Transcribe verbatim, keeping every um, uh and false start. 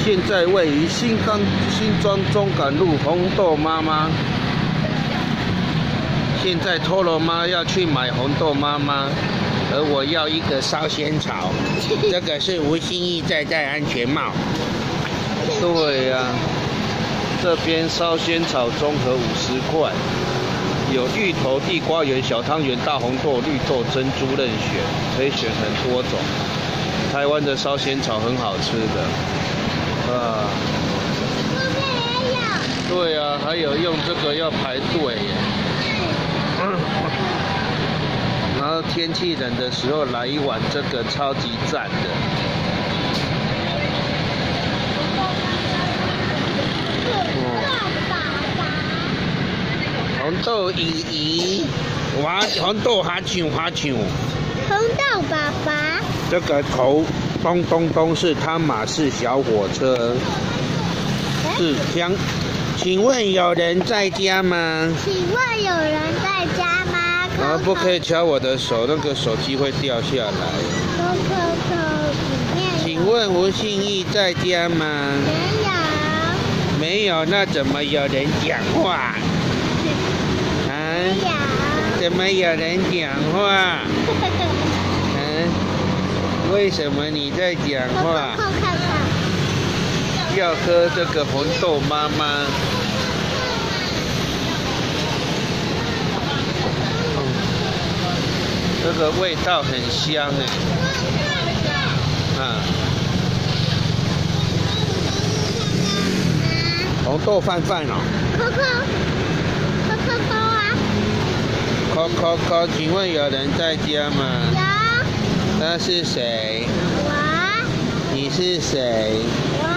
现在位于新港新庄中港路红豆妈妈。现在托罗妈要去买红豆妈妈，而我要一个烧仙草。这个是吴欣义在戴安全帽。对呀、啊，这边烧仙草综合五十块，有芋头、地瓜圆、小汤圆、大红豆、绿豆、珍珠任选，可以选很多种。台湾的烧仙草很好吃的，啊。对啊，还有用这个要排队耶。然后天气冷的时候来一碗这个超级赞的。红豆姨姨，哇，红豆哈啾哈啾。 红豆爸爸。 这个头咚咚咚是汤马士小火车，是香。请问有人在家吗？ 请问有人在家吗？ 啊，不可以敲我的手，那个手机会掉下来。 扣扣扣，里面。 请问吴信义在家吗？ 没有。 没有，那怎么有人讲话？啊？ 没有。 怎么有人讲话？嗯？为什么你在讲话？ 扣扣看看。 要喝这个红豆妈妈。这个味道很香哎，啊，红豆饭饭哦。 扣扣，扣扣扣啊！ 扣扣扣，请问有人在家吗？ 有。 那是谁？ 我。 你是谁？ 我。